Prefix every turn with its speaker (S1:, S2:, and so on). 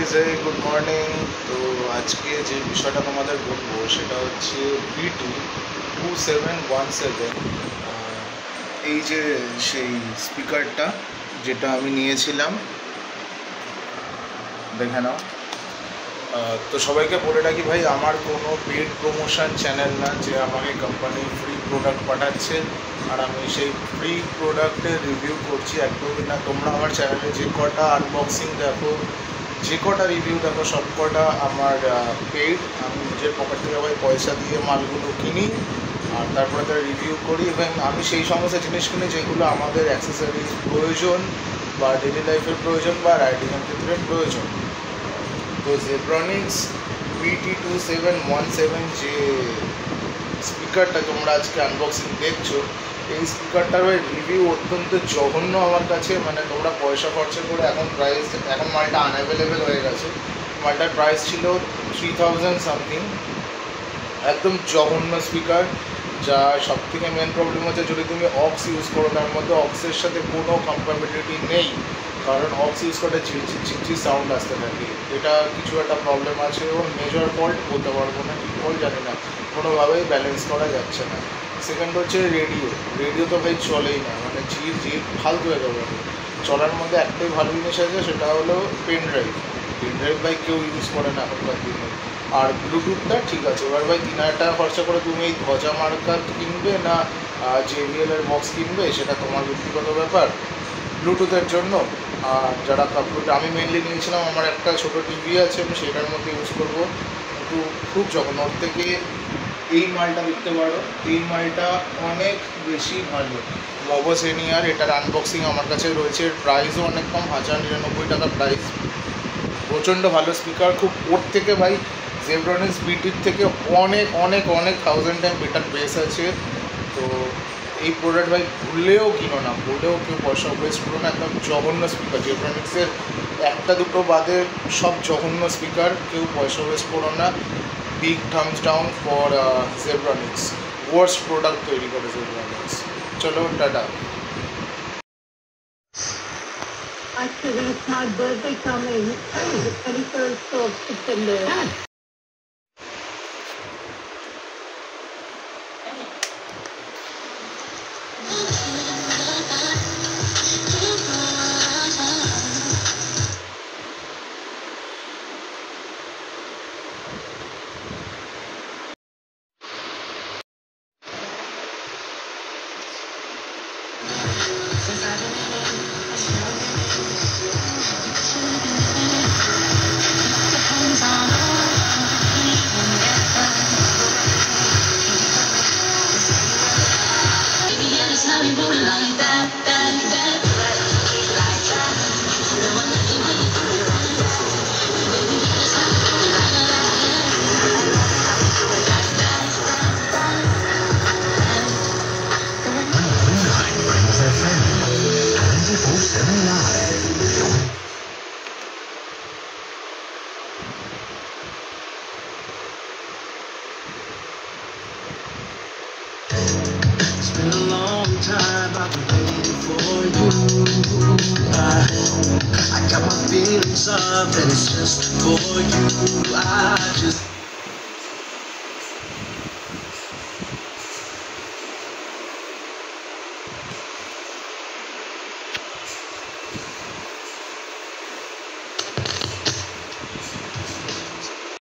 S1: Good morning. तो आज के जो विषयটা তোমাদের বলবো সেটা হচ্ছে BT2717 এই যে সেই স্পিকারটা যেটা আমি নিয়েছিলাম দেখে নাও। তো সবাইকে বলে রাখি ভাই, আমার কোনো পেড প্রমোশন চ্যানেল না যে আমাকে কোম্পানি ফ্রি প্রোডাক্ট পাঠাচ্ছে আর আমি সেই ফ্রি প্রোডাক্টের রিভিউ করছি, একদমই না। তোমরা আমার চ্যানেলে যে কটা আনবক্সিং দেখো, যে কটা রিভিউ দেখো, সব কটা আমার পেড। আমি নিজের পকেট থেকে ভাই পয়সা দিয়ে মালগুলো কিনি আর তারপরে তার রিভিউ করি, এবং আমি সেই সমস্ত জিনিস কিনি যেগুলো আমাদের অ্যাক্সেসরিজ প্রয়োজন বা ডেলি লাইফের প্রয়োজন বা রাইডিংয়ের ক্ষেত্রে প্রয়োজন। তো ZEBRONICS BT2717 যে স্পিকারটা তোমরা আজকে আনবক্সিং দেখছো, এই স্পিকারটার রিভিউ অত্যন্ত জঘন্য আমার কাছে। মানে তোমরা পয়সা খরচা করে এখন মালটা আনঅ্যাভেলেবেল হয়ে গেছে। মালটার প্রাইস ছিল 3000 সামথিং। একদম জঘন্য স্পিকার। যা সব থেকে মেন প্রবলেম হচ্ছে, যদি তুমি অক্স ইউজ করো তার মধ্যে অক্সের সাথে কোনো কম্প্যাটিবিলিটি নেই, কারণ অক্স ইউজ করলে ঝিরঝির সাউন্ড আসতে থাকে। এটা কিছু একটা প্রবলেম আছে এবং মেজর ফল্ট বলতে পারবো না, কী ফল্ট জানি না, কোনোভাবেই ব্যালেন্স করা যাচ্ছে না। সেকেন্ড হচ্ছে রেডিও তো ভাই চলেই না, মানে ঝির ফালতু হয়ে যাবে। চলার মধ্যে একটাই ভালো জিনিস আছে, সেটা হলো পেন ড্রাইভ ভাই কেউ ইউজ করে না এখনকার দিনে। আর ব্লুটুথটা ঠিক আছে। এবার ভাই 3000 টাকা খরচা করে তুমি এই ধ্বজা মার্কার কিনবে না JBL-এর বক্স কিনবে, সেটা তোমার ব্যক্তিগত ব্যাপার ব্লুটুথের জন্য। আর যারা কম্পিউটার, আমি মেনলি নিয়েছিলাম, আমার একটা ছোটো টিভি আছে, আমি সেটার মধ্যে ইউজ করবো, কিন্তু খুব যখন ওর থেকে এই মালটা দেখতে পারো, এই মালটা অনেক বেশি ভালো। MOTO-VLOG এটার আনবক্সিং আমার কাছে রয়েছে, এর প্রাইসও অনেক কম, 1099 টাকা প্রাইস। প্রচণ্ড ভালো স্পিকার, খুব ওর থেকে ভাই ZEBRONICS BT-র থেকে অনেক 1000 টাইম বেটার বেস আছে। তো এই প্রোডাক্ট ভাই ভুলেও কিনো না, ভুলেও কেউ পয়সা ওয়েস্ট করো না। একদম জঘন্য স্পিকার, ZEBRONICS-এর একটা দুটো বাদে সব জঘন্য স্পিকার, কেউ পয়সা ওয়েস্ট করো না। Big thumbs down for ZEBRONICS, worst product তৈরি করে ZEBRONICS। চলো tata.
S2: Actually, it's my birthday coming, the 21st of September.
S3: It's been a long time I've been waiting for you. I got my feelings up and it's just for you. I just